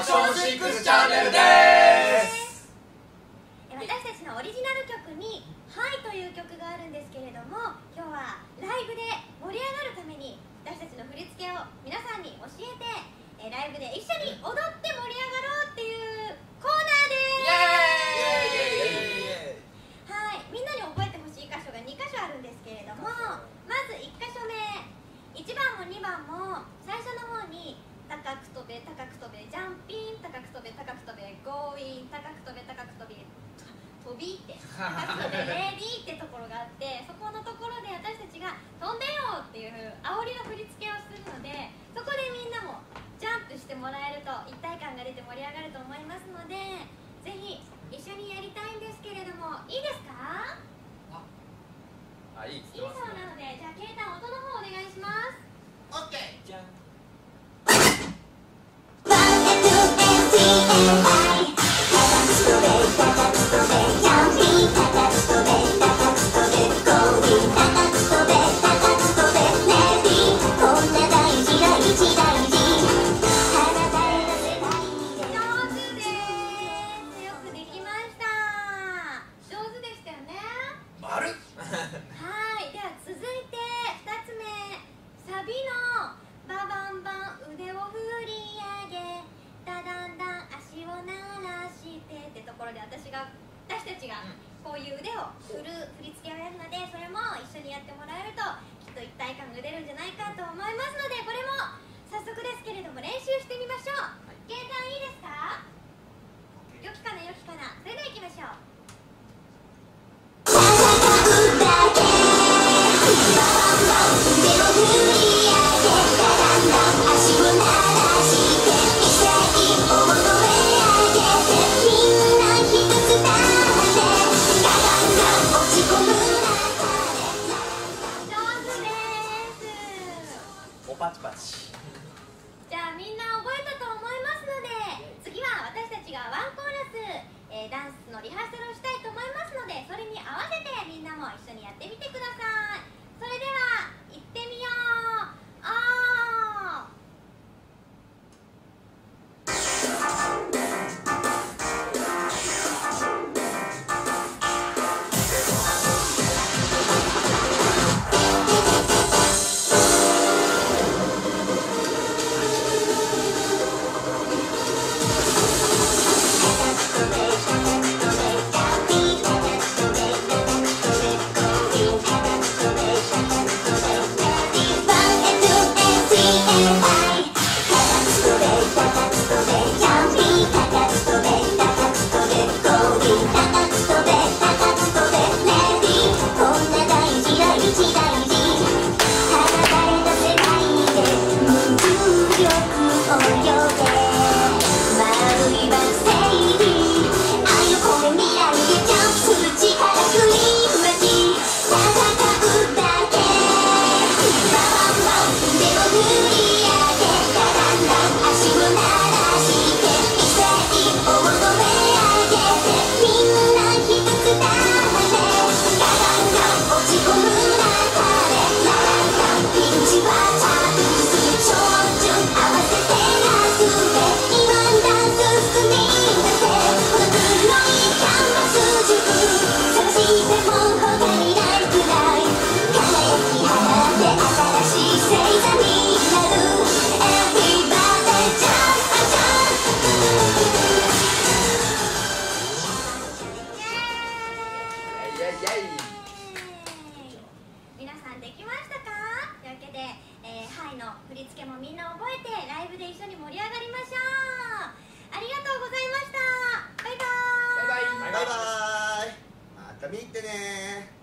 ション6チャンネルです。 私たちのオリジナル曲に「はい」という曲があるんですけれども、今日はライブで盛り上がるために私たちの振り付けを皆さんに教えて、ライブで一緒に踊って盛り上がろうっていうコーナーです。はい、みんなに覚えてほしい箇所が2箇所あるんですけれども、まず1箇所目、1番も2番も最初の方に高く飛べ高く飛べジャンピン、高く飛べ高く飛べゴーイン、高く飛べ高く飛べ飛びって高く飛べレディーってところがあって、そこのところで私たちが飛んでよっていう煽りの振り付けをするので、そこでみんなもジャンプしてもらえると一体感が出て盛り上がると思いますので、ぜひ一緒にやりたいんですけれども、いいですか？ いいそうなので、じゃあケイタン音の方お願いします。 オッケー。じゃん。私たちがこういう腕を振る振り付けをやるので、それも一緒にやってもらえるときっと一体感が出るんじゃないかと思いますので、これも早速ですけれども練習してみましょう。ケイタンいいですか？よきかなよきかな。それではいきましょう。 パチパチ。 じゃあみんな覚えたと思いますので、次は私たちがワンコーラス、ダンスのリハーサルをしたいと思いますので、それに合わせてみんなも一緒にやってみてください。それでは行ってみよう。皆さんできましたか？というわけで、ハイの振り付けもみんな覚えてライブで一緒に盛り上がりましょう。ありがとうございました。バイバーイ。 バイバイ。 バイバイ。また見てね。